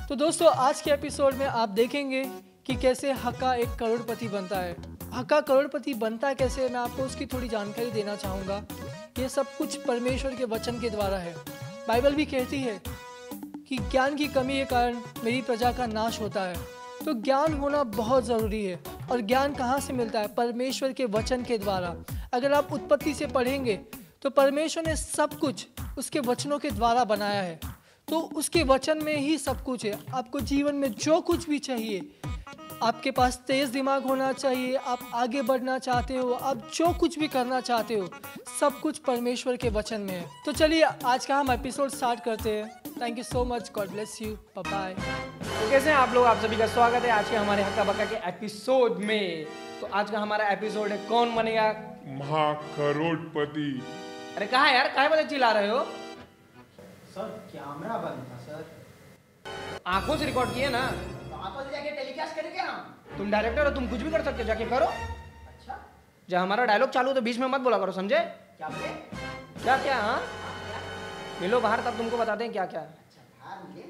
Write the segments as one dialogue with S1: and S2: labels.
S1: तो दोस्तों आज के एपिसोड में आप देखेंगे कि कैसे हक्का एक करोड़पति बनता है। हक्का करोड़पति बनता कैसे, मैं आपको उसकी थोड़ी जानकारी देना चाहूँगा। ये सब कुछ परमेश्वर के वचन के द्वारा है। बाइबल भी कहती है कि ज्ञान की कमी के कारण मेरी प्रजा का नाश होता है। तो ज्ञान होना बहुत ज़रूरी है। और ज्ञान कहाँ से मिलता है? परमेश्वर के वचन के द्वारा। अगर आप उत्पत्ति से पढ़ेंगे तो परमेश्वर ने सब कुछ उसके वचनों के द्वारा बनाया है। तो उसके वचन में ही सब कुछ है। आपको जीवन में जो कुछ भी चाहिए, आपके पास तेज दिमाग होना चाहिए, आप आगे बढ़ना चाहते हो, आप जो कुछ भी करना चाहते हो, सब कुछ परमेश्वर के वचन में है। तो चलिए आज का हम एपिसोड स्टार्ट करते हैं। Thank you so much, god bless you, bye bye.
S2: तो कैसे हैं आप लोग? आप सभी का स्वागत है आज के हमारे हक्का बक्का के एपिसोड में। तो आज का हमारा एपिसोड है कौन बनेगा
S3: महाकरोड़पति।
S2: अरे कहाँ यार, काहे बजे चिल्ला रहे हो?
S4: सर कैमरा बंद था सर।
S2: आंखों से रिकॉर्ड किए ना,
S4: तो आंखों से जाके टेलीकास्ट करेंगे हम।
S2: तुम डायरेक्टर हो, तुम कुछ भी कर सकते हो, जाके करो।
S4: अच्छा
S2: जब हमारा डायलॉग चालू हो तो बीच में मत बोला करो, समझे?
S4: क्या बोले?
S2: क्या क्या? हाँ मिलो बाहर, तब तुमको बताते हैं क्या क्या।
S4: अच्छा बाहर मिले।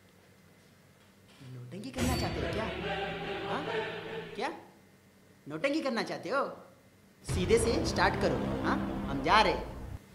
S4: नोटंकी करना चाहते हो क्या? हाँ क्या नोटंकी करना चाहते हो? सीधे से स्टार्ट करो। हाँ हम जा रहे।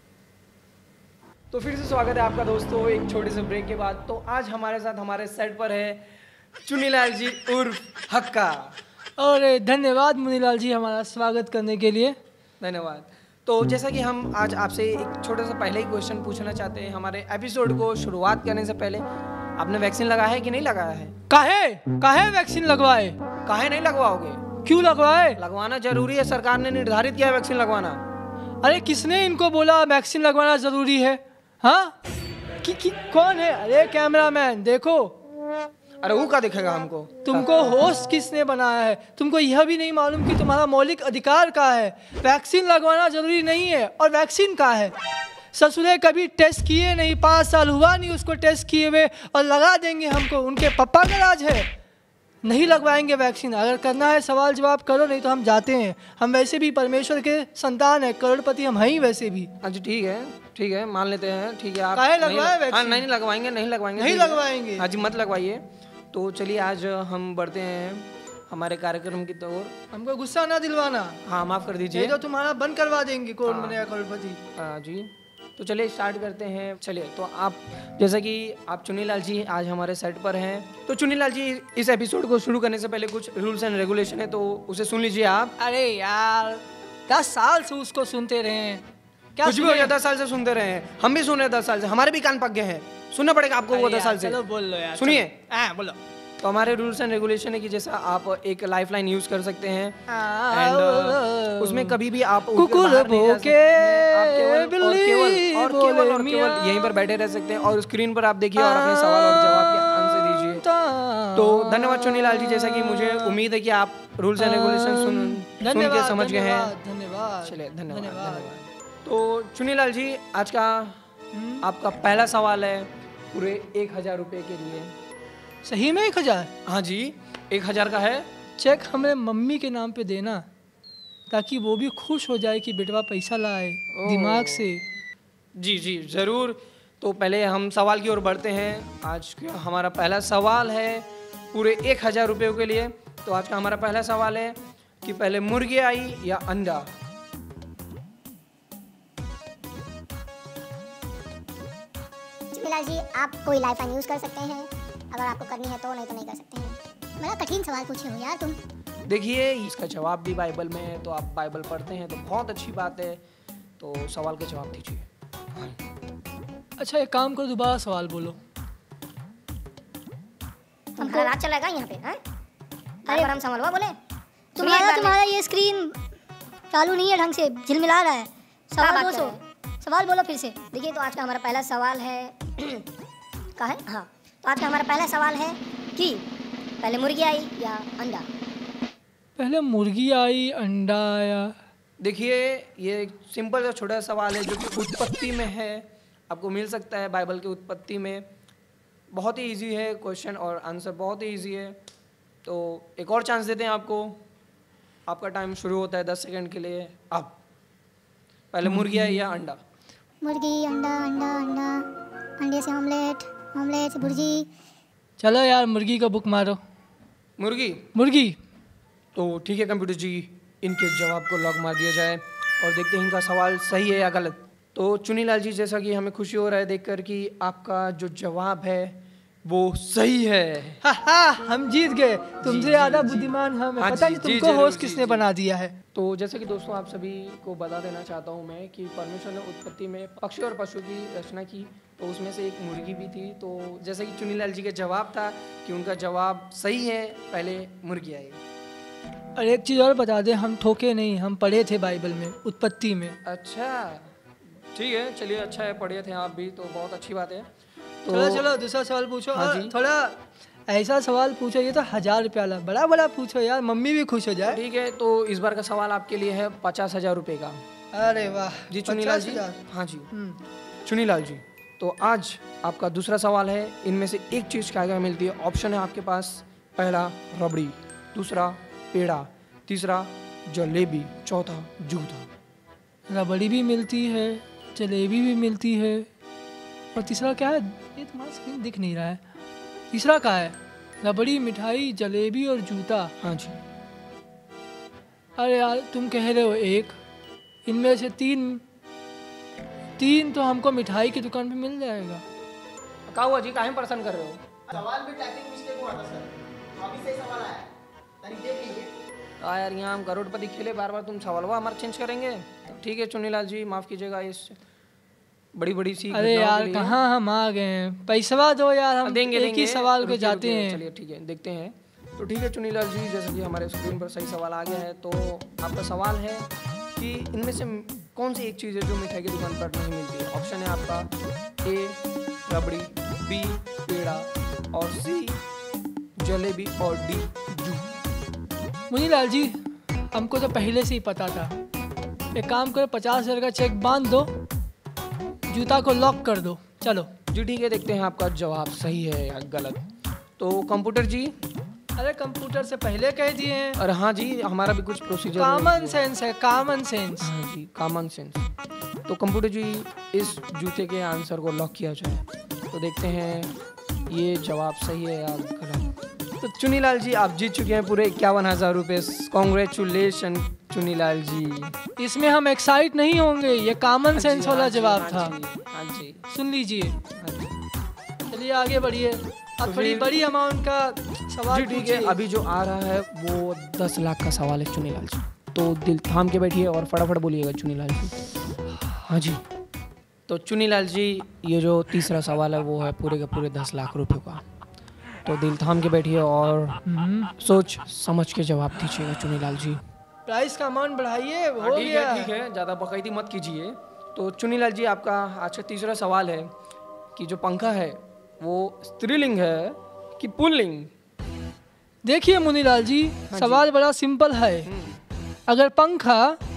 S2: तो फिर से स्वागत है आपका दोस्तों एक छोटे से ब्रेक के बाद। तो आज हमारे साथ हमारे सेट पर है चुनीलाल जी उर्फ हक्का।
S1: और धन्यवाद मुनीलाल जी हमारा स्वागत करने के लिए।
S2: धन्यवाद। तो जैसा कि हम आज आपसे एक छोटा सा पहले ही क्वेश्चन पूछना चाहते हैं, हमारे एपिसोड को शुरुआत करने से पहले आपने वैक्सीन लगाया है कि नहीं लगाया है?
S1: काहे वैक्सीन लगवाए?
S2: काहे नहीं लगवाओगे?
S1: क्यों लगवाए?
S2: लगवाना जरूरी है, सरकार ने निर्धारित किया है वैक्सीन लगवाना।
S1: अरे किसने इनको बोला वैक्सीन लगवाना जरूरी है? हाँ कौन है? अरे कैमरामैन देखो।
S2: अरे वो क्या दिखेगा हमको?
S1: तुमको होस्ट किसने बनाया है? तुमको यह भी नहीं मालूम कि तुम्हारा मौलिक अधिकार का है? वैक्सीन लगवाना जरूरी नहीं है। और वैक्सीन का है, ससुरे कभी टेस्ट किए नहीं, 5 साल हुआ नहीं उसको टेस्ट किए हुए, और लगा देंगे हमको। उनके पापा का राज है, नहीं लगवाएंगे वैक्सीन। अगर करना है सवाल जवाब करो, नहीं तो हम जाते हैं। हम वैसे भी परमेश्वर के संतान है, करोड़पति हम हैं ही वैसे भी।
S2: अच्छा ठीक है मान लेते हैं, ठीक है। आप
S1: काहे लगवाए वैक्सीन?
S2: हाँ नहीं लगवाएंगे, नहीं
S1: लगवाएंगे।
S2: आज मत लगवाइए। तो चलिए आज हम बढ़ते हैं हमारे कार्यक्रम की ओर।
S1: हमको गुस्सा ना दिलवाना।
S2: हाँ माफ कर दीजिए,
S1: तो तुम्हारा बंद करवा देंगे कौन बनेगा करोड़पति।
S2: हाँ जी। तो चलिए स्टार्ट करते हैं। चलिए तो आप जैसा कि आप चुनीलाल जी आज हमारे सेट पर हैं, तो चुनीलाल जी इस एपिसोड को शुरू करने से पहले कुछ रूल्स एंड रेगुलेशन है, तो उसे सुन लीजिए आप।
S1: अरे यार 10 साल से उसको सुनते रहे हैं, क्या
S2: कुछ भी हो जाए 10 साल से सुनते रहे हैं, हम भी सुन रहे हैं 10 साल से, हमारे भी कान पक गए हैं, सुनना पड़ेगा आपको वो 10 साल से।
S1: चलो बोल लो यार,
S2: सुनिए।
S1: बोलो।
S2: तो हमारे रूल्स एंड रेगुलेशन है कि जैसा आप एक लाइफलाइन यूज कर सकते हैं एंड उसमें कभी भी आप
S1: कुकुर भौंके,
S2: केवल यहीं पर बैठे रह सकते हैं और स्क्रीन पर आप देखिए और अपने सवाल और जवाब के आंसर दीजिए। तो धन्यवाद चुनीलाल जी, जैसा कि मुझे उम्मीद है कि आप रूल्स एंड रेगुलेशन सुन के समझ गए हैं।
S1: धन्यवाद।
S2: चलिए धन्यवाद। तो चुनीलाल जी आज का आपका पहला सवाल है पूरे 1000 रुपये के लिए।
S1: सही में 1000?
S2: हाँ जी 1000 का है।
S1: चेक हमें मम्मी के नाम पे देना, ताकि वो भी खुश हो जाए कि बेटवा पैसा लाए दिमाग से।
S2: जी जी ज़रूर। तो पहले हम सवाल की ओर बढ़ते हैं। आज का हमारा पहला सवाल है पूरे 1000 रुपयों के लिए। तो आज का हमारा पहला सवाल है कि पहले मुर्गी आई या अंडा?
S5: चुनीलाल जी आप कोई लाइफलाइन यूज कर सकते हैं, अगर आपको करनी है तो, नहीं तो नहीं कर सकते हैं। बड़ा कठिन सवाल पूछे हो यार तुम।
S2: देखिए इसका जवाब भी बाइबल में है, तो आप बाइबल पढ़ते हैं तो बहुत अच्छी बात है। तो सवाल का जवाब दीजिए।
S1: अच्छा एक काम करो, दोबारा सवाल बोलो।
S5: तुम्हारा राज चलेगा यहाँ पे? हैं? अरे हम संभलवा बोले। तुम्हारा ये स्क्रीन चालू नहीं है ढंग से, झिलमिला रहा है। सवाल बोलो फिर से। देखिए तो आज का हमारा पहला सवाल है का है, हाँ तो आज का हमारा पहला सवाल है कि पहले मुर्गी आई या अंडा?
S1: पहले मुर्गी आई अंडा आया?
S2: देखिए ये एक सिंपल सा छोटा सवाल है जो कि उत्पत्ति में है, आपको मिल सकता है बाइबल की उत्पत्ति में। बहुत ही इजी है क्वेश्चन और आंसर बहुत ही इजी है। तो एक और चांस देते हैं आपको। आपका टाइम शुरू होता है 10 सेकंड के लिए। अब पहले मुर्गी आई या अंडा?
S5: मुर्गी, अंडा, अंडा, अंडा, अंडे से ऑमलेट, ऑमलेट से भुर्जी।
S1: चलो यार मुर्गी का बुक मारो।
S2: मुर्गी।
S1: मुर्गी।
S2: तो ठीक है कंप्यूटर जी, इनके जवाब को लॉक मार दिया जाए और देखते हैं इनका सवाल सही है या गलत। तो चुनीलाल जी, जैसा कि हमें खुशी हो रहा है देखकर कि आपका जो जवाब है वो सही है।
S1: हम जीत गए। तुमसे ज़्यादा बुद्धिमान हम हैं। पता नहीं तुमको होस्ट किसने बना दिया है।
S2: तो जैसे कि दोस्तों आप सभी को बता देना चाहता हूँ मैं कि परमेश्वर ने उत्पत्ति में पक्षी और पशु की रचना की, तो उसमें से एक मुर्गी भी थी। तो जैसे कि चुनीलाल जी का जवाब था कि उनका जवाब सही है, पहले मुर्गी आई।
S1: और एक चीज़ और बता दें, हम ठोके नहीं, हम पढ़े थे बाइबल में, उत्पत्ति में।
S2: अच्छा ठीक है, चलिए अच्छा है, पढ़े थे आप भी, तो बहुत अच्छी बात है। तो
S1: चलो दूसरा सवाल पूछो।
S2: हाँ जी।
S1: थोड़ा ऐसा सवाल पूछो, ये तो 1000 रुपया वाला बड़ा बड़ा पूछो यार, मम्मी भी खुश हो जाए।
S2: ठीक है, तो इस बार का सवाल आपके लिए है 50,000 रुपये का।
S1: अरे वाह
S2: जी चुनीलाल जी।
S1: 50,000।
S2: हाँ जी चुनीलाल जी, तो आज आपका दूसरा सवाल है। इनमें से एक चीज़ क्या क्या मिलती है? ऑप्शन है आपके पास, पहला रबड़ी, दूसरा पेड़ा, तीसरा जलेबी, चौथा जूता।
S1: रबड़ी भी मिलती है, जलेबी भी मिलती है, और तीसरा क्या है? ये तुम्हारा स्क्रीन दिख नहीं रहा है। तीसरा क्या है? रबड़ी, मिठाई, जलेबी और जूता।
S2: हाँ जी।
S1: अरे यार तुम कह रहे हो एक, इनमें से तीन तो हमको मिठाई की दुकान पे मिल जाएगा।
S2: क्या हुआ जी, काहे परेशान कर रहे हो?
S4: सवाल भी टाइपिंग मिस्टेक हुआ था सर, तो अभी सही सवाल आया, तनिक देख लीजिए।
S2: यार यहाँ हम करोड़पति खेले, बार बार तुम सवाल हमारा चेंज करेंगे? तो ठीक है चुनीलाल जी, माफ़ कीजिएगा इस बड़ी सी
S1: अरे
S2: घटनाओं
S1: यार
S2: के लिए।
S1: कहाँ हम आ गए हैं, पैसा दो यार, हम
S2: देंगे
S1: एक ही सवाल पे
S2: रुकिए,
S1: जाते
S2: रुकिए,
S1: हैं।
S2: चलिए ठीक है, देखते हैं। तो ठीक है चुनीलाल जी, जैसे कि हमारे स्क्रीन पर सही सवाल आ गया है, तो आपका सवाल है कि इनमें से कौन सी एक चीज़ है जो मिठाई की दुकान पर नहीं मिलती है? ऑप्शन है आपका ए रबड़ी, बी पेड़ा और सी जलेबी और डी जूता।
S1: मुनीलाल जी, हमको तो पहले से ही पता था। एक काम करो, 50,000 का चेक बांध दो, जूता को लॉक कर दो। चलो
S2: जी ठीक है, देखते हैं आपका जवाब सही है या गलत। तो कंप्यूटर जी।
S1: अरे कंप्यूटर से पहले कह दिए हैं।
S2: और हाँ जी, हमारा भी कुछ प्रोसीजर
S1: कॉमन सेंस है, कॉमन सेंस।
S2: हाँ जी, कॉमन सेंस। तो कंप्यूटर जी, इस जूते के आंसर को लॉक किया जाए, तो देखते हैं ये जवाब सही है या गलत। तो चुनीलाल जी, आप जीत चुके हैं पूरे 51,000 रुपये। कॉन्ग्रेचुलेशन चुनीलाल जी।
S1: इसमें हम एक्साइट नहीं होंगे, ये कॉमन सेंस वाला जवाब था।
S2: हाँ जी,
S1: सुन लीजिए।
S2: हाँ जी।
S1: चलिए आगे बढ़िए, अब थोड़ी बड़ी अमाउंट का सवाल
S2: जी ठीक है,
S1: पूछिए।
S2: अभी जो आ रहा है वो 10 लाख का सवाल है चुनीलाल जी। तो दिल थाम के बैठिए और फटाफट बोलिएगा चुनीलाल जी। हाँ जी। तो चुनीलाल जी, ये जो तीसरा सवाल है वो है पूरे के पूरे 10 लाख रुपए का। तो दिल थाम के बैठिए और सोच समझ के जवाब दीजिएगा चुनीलाल जी।
S1: प्राइस का अमाउंट बढ़ाइए, हो
S2: ठीक
S1: गया।
S2: है, ठीक है, ज़्यादा बकैती मत कीजिए। तो चुनीलाल जी, आपका आज का तीसरा सवाल है कि जो पंखा है वो स्त्रीलिंग है कि पुल्लिंग?
S1: देखिए मुनीलाल जी, सवाल बड़ा सिंपल है। अगर पंखा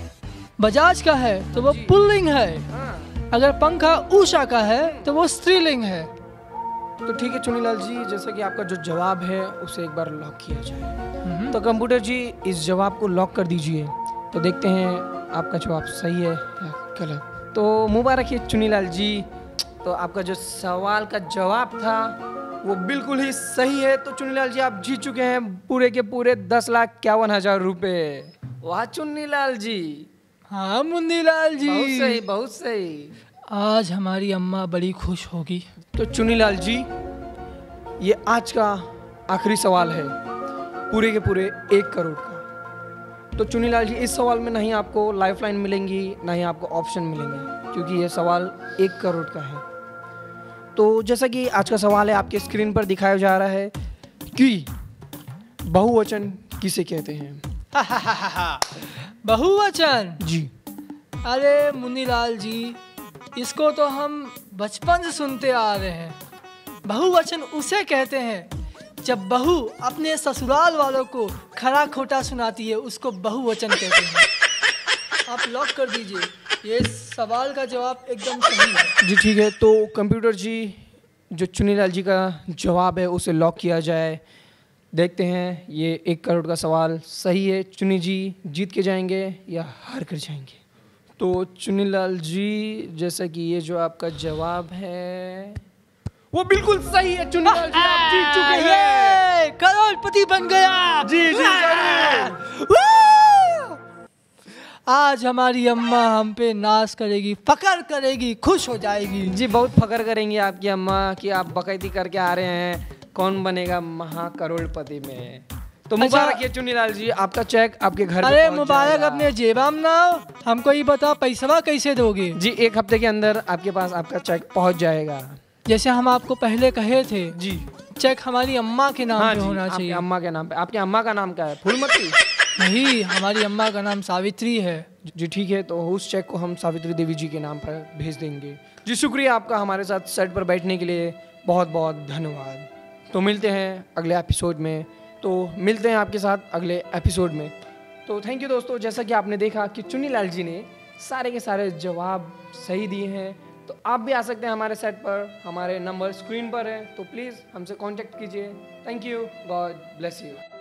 S1: बजाज का है तो वो पुल्लिंग है,
S2: हाँ।
S1: अगर पंखा उषा का है तो वो स्त्रीलिंग है।
S2: तो ठीक है चुनीलाल जी, जैसा कि आपका जो जवाब है उसे एक बार लॉक किया जाए। तो कंप्यूटर जी, इस जवाब को लॉक कर दीजिए, तो देखते हैं आपका जवाब सही है या गलत। तो मुबारक है चुनीलाल जी, तो आपका जो सवाल का जवाब था वो बिल्कुल ही सही है। तो चुनीलाल जी, आप जीत चुके हैं पूरे के पूरे 10,51,000 रुपये। वाह चुनीलाल जी,
S1: हाँ मुनीलाल जी,
S2: बहुत सही, बहुत सही।
S1: आज हमारी अम्मा बड़ी खुश होगी।
S2: तो चुनीलाल जी, ये आज का आखिरी सवाल है पूरे के पूरे 1 करोड़ का। तो चुनीलाल जी, इस सवाल में नहीं आपको लाइफलाइन मिलेंगी, ना ही आपको ऑप्शन मिलेंगे, क्योंकि ये सवाल 1 करोड़ का है। तो जैसा कि आज का सवाल है आपके स्क्रीन पर दिखाया जा रहा है कि बहुवचन किसे कहते हैं?
S1: बहुवचन?
S2: जी।
S1: अरे मुनीलाल जी, इसको तो हम बचपन से सुनते आ रहे हैं। बहुवचन उसे कहते हैं जब बहू अपने ससुराल वालों को खरा खोटा सुनाती है, उसको बहुवचन कहते हैं। आप लॉक कर दीजिए, ये सवाल का जवाब एकदम सही है।
S2: जी ठीक है, तो कंप्यूटर जी, जो चुनीलाल जी का जवाब है उसे लॉक किया जाए। देखते हैं ये 1 करोड़ का सवाल सही है। चुनी जी जीत के जाएंगे या हार कर जाएंगे? तो चुनीलाल जी, जैसा कि ये जो आपका जवाब है वो बिल्कुल सही है। चुनीलाल जी, आप जीत चुके
S1: करोड़पति बन गया।
S2: जी
S1: आज हमारी अम्मा हम पे नाज करेगी, फकर करेगी, खुश हो जाएगी।
S2: जी बहुत फकर करेंगी आपकी अम्मा कि आप बकैती करके आ रहे हैं, कौन बनेगा महाकरोड़पति में। तो मुबारक ये चुन्नीलाल जी, आपका चेक आपके घर पे
S1: अरे
S2: पहुंच
S1: मुबारक
S2: जाएगा।
S1: अपने जेबाम ना, हमको ये बता पैसा कैसे दोगे?
S2: जी 1 हफ्ते के अंदर आपके पास आपका चेक पहुंच जाएगा।
S1: जैसे हम आपको पहले कहे थे,
S2: जी
S1: चेक हमारी अम्मा के नाम
S2: हाँ
S1: पे
S2: जी,
S1: होना
S2: आपकी
S1: चाहिए।
S2: अम्मा के नाम पे। आपकी अम्मा का नाम क्या है? फूलमती?
S1: नहीं, हमारी अम्मा का नाम सावित्री है।
S2: जी ठीक है, तो उस चेक को हम सावित्री देवी जी के नाम पर भेज देंगे। जी शुक्रिया आपका हमारे साथ सेट पर बैठने के लिए, बहुत बहुत धन्यवाद। तो मिलते हैं अगले एपिसोड में, तो मिलते हैं आपके साथ अगले एपिसोड में। तो थैंक यू दोस्तों, जैसा कि आपने देखा कि चुन्नीलाल जी ने सारे के सारे जवाब सही दिए हैं, तो आप भी आ सकते हैं हमारे सेट पर। हमारे नंबर स्क्रीन पर है, तो प्लीज़ हमसे कांटेक्ट कीजिए। Thank you, god bless you.